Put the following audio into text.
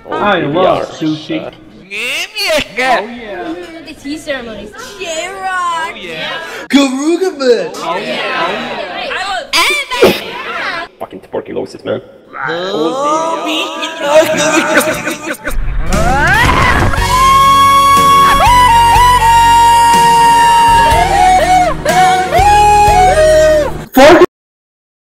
I love sushi. The tea ceremonies. J-Rock! Oh yeah! Garugaman! Oh yeah! Fucking tuberculosis, man. Oh,